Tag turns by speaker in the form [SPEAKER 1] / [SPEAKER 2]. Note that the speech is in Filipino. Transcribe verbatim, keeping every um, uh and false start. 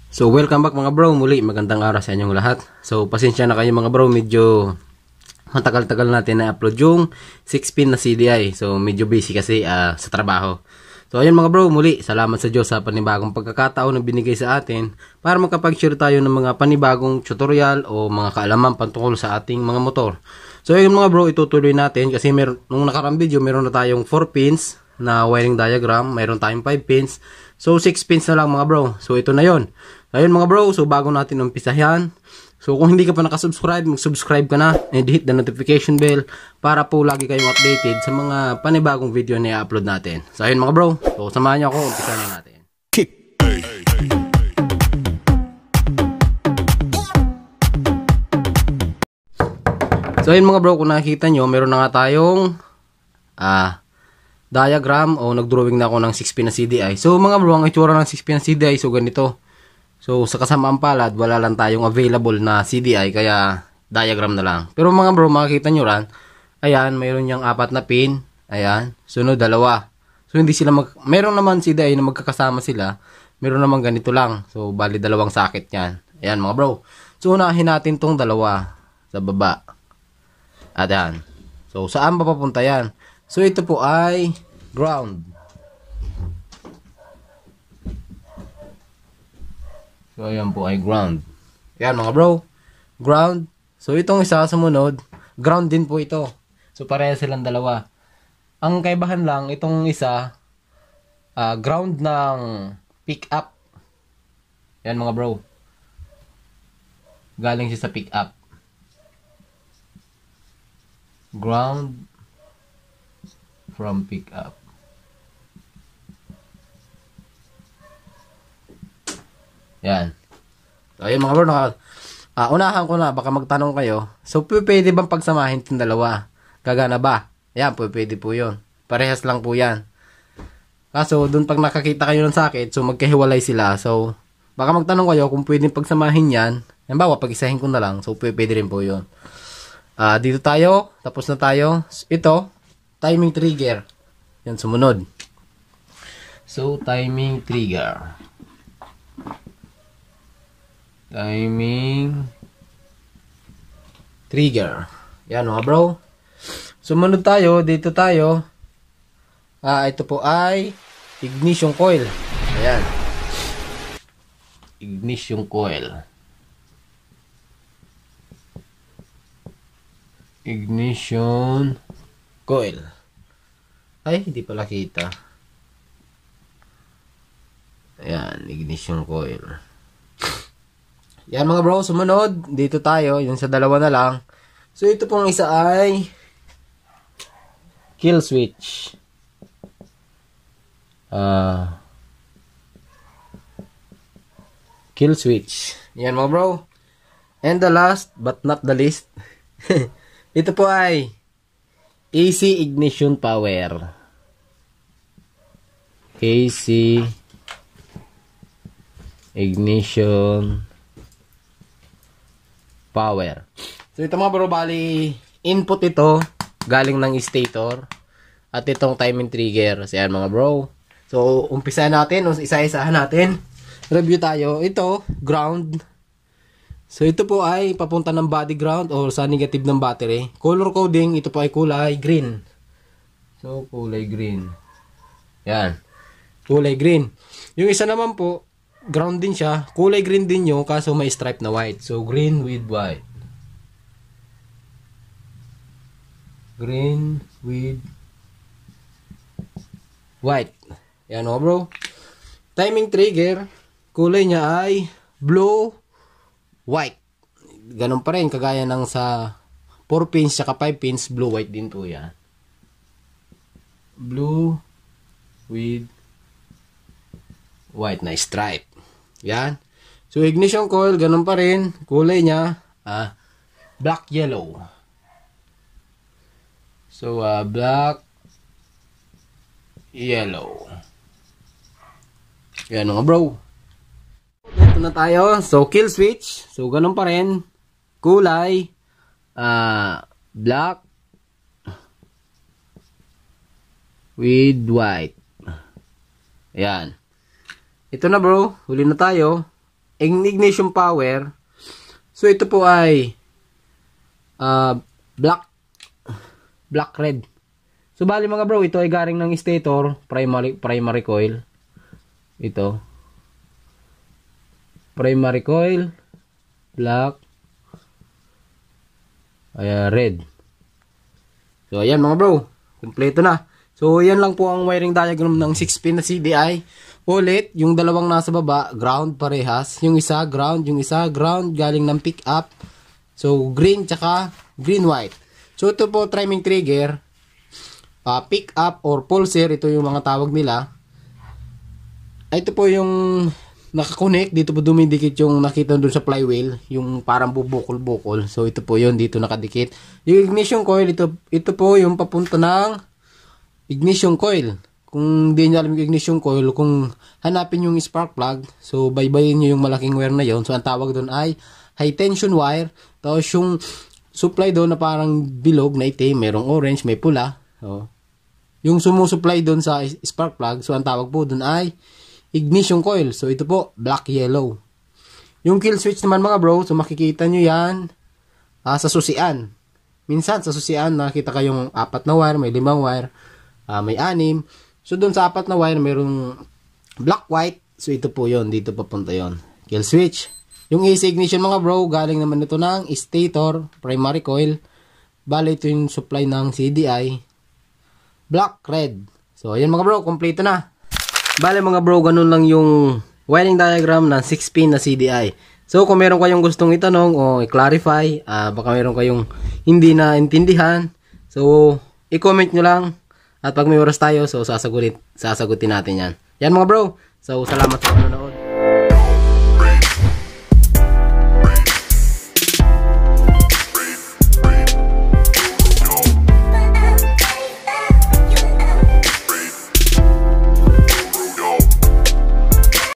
[SPEAKER 1] So welcome back mga bro, muli magandang araw sa inyong lahat. So pasensya na kayo mga bro, medyo matagal-tagal natin na upload yung six pin na C D I. So medyo busy kasi uh, sa trabaho. So ayun mga bro, muli salamat sa Diyos sa panibagong pagkakataon na binigay sa atin para makapag-share tayo ng mga panibagong tutorial o mga kaalaman patungkol sa ating mga motor. So ayun mga bro, itutuloy natin kasi meron, nung nakarang video meron na tayong four pins na wiring diagram, mayroon tayong five pins. So six pins na lang mga bro. So ito na yon. Ayun mga bro, so bago natin umpisahan, so kung hindi ka pa nakasubscribe, mag-subscribe ka na and hit the notification bell para po lagi kayong updated sa mga panibagong video na i-upload natin. So ayun mga bro, so samahan niyo ako, umpisahan na natin. So ayun mga bro, kung nakikita nyo, meron na nga tayong ah, diagram o nagdrawing na ako ng six pin na C D I. So mga bro, ang itsura ng six pin na C D I, so ganito. So sa kasamaan palad, wala lang tayong available na C D I, kaya diagram na lang. Pero mga bro, makikita nyo ran, ayan, mayroon niyang apat na pin, ayan, sunod dalawa. So hindi sila mag, meron naman C D I na magkakasama sila, meron naman ganito lang. So bali dalawang socket yan. Ayan mga bro. So unahin natin tong dalawa sa baba. At yan. So saan ba papunta yan? So ito po ay ground. So ayan po ay ground. Ayan mga bro, ground. So itong isa sumunod, ground din po ito. So pareha silang dalawa. Ang kaibahan lang, itong isa uh, ground ng pick up. Ayan mga bro, galing siya sa pick up. Ground from pick up. Yan. So, ayun mga bro, naka, uh, unahan ko na, baka magtanong kayo. So, pwede bang pagsamahin itong dalawa? Gagana ba? Yan, pwede po yun. Parehas lang po yan. Kaso, dun pag nakakita kayo ng sakit, so magkahiwalay sila. So, baka magtanong kayo kung pwede pagsamahin yan. Yan bawa, pag-isahin ko na lang. So, pwede rin po yun. Uh, dito tayo. Tapos na tayo. Ito, timing trigger. Yan, sumunod. So, timing trigger. Timing trigger. Yan mga bro. Sumunod tayo. Dito tayo. Ah, ito po ay ignition coil. Ayan. Ignition coil. Ignition coil. Ay, hindi pala kita. Ayan, ignition coil. Yan mga bro, sumunod. Dito tayo, yung sa dalawa na lang. So ito pong isa ay kill switch. Uh, kill switch. Yan mga bro. And the last but not the least, ito po ay A C ignition power. A C ignition power. So ito mga bro, bali input ito galing ng stator at itong timing trigger. So yan mga bro. So umpisa natin, isa-isahan natin. Review tayo. Ito ground. So ito po ay papunta ng body ground or sa negative ng battery. Color coding, ito po ay kulay green. So kulay green. Yan. Kulay green. Yung isa naman po, ground din siya. Kulay green din yun, kaso may stripe na white. So green with white. Green with white. Yan o bro. Timing trigger, kulay niya ay blue, white. Ganun pa rin, kagaya ng sa four pins saka five pins, blue, white din po yan. Blue with white na stripe. Yan. So ignition coil, ganun pa rin. Kulay niya, ah, black yellow. So uh, black yellow. Yan mga bro. Ito na tayo. So kill switch. So ganun pa rin. Kulay, ah, black with white. Ayan. Ito na bro, huli na tayo. ignition power. So ito po ay uh, black black red. So bali mga bro, ito ay galing ng stator, primary primary coil. Ito. Primary coil, black, ay red. So ayan mga bro, kumpleto na. So yan lang po ang wiring diagram ng six pin na C D I. Ulit, yung dalawang nasa baba, ground parehas. Yung isa, ground. Yung isa, ground galing ng pick up. So, green tsaka green white. So, ito po, timing trigger. Uh, pick up or pulser. Ito yung mga tawag nila. Ito po yung nakakonect. Dito po dumidikit yung nakita dun sa flywheel. Yung parang bubukol-bukol. So, ito po yun. Dito nakadikit. Yung ignition coil, ito, ito po yung papunta ng ignition coil. Kung di nyo alam yung ignition coil, kung hanapin yung spark plug, so baybayin nyo yung malaking wire na yon. So ang tawag doon ay high tension wire. Tapos yung supply doon na parang bilog na itim, merong orange, may pula. So, yung sumusupply doon sa spark plug, so ang tawag po doon ay ignition coil. So ito po, black yellow. Yung kill switch naman mga bro, so makikita nyo yan uh, sa susian. Minsan sa susian, nakita kayong apat na wire, may limang wire, uh, may anim. So, doon sa apat na wire, mayroong black, white. So, ito po yon. Dito papunta yon. Kill switch. Yung A C ignition mga bro, galing naman ito ng stator, primary coil. Bale, ito yung supply ng C D I. Black, red. So, ayan mga bro, kompleto na. Bale mga bro, ganun lang yung wiring diagram ng six pin na C D I. So, kung meron kayong gustong itanong o i-clarify, uh, baka meron kayong hindi na intindihan. So, i-comment nyo lang. At pag may oras tayo, so sasagutin, sasagutin natin yan. Yan mga bro. So salamat sa panonood.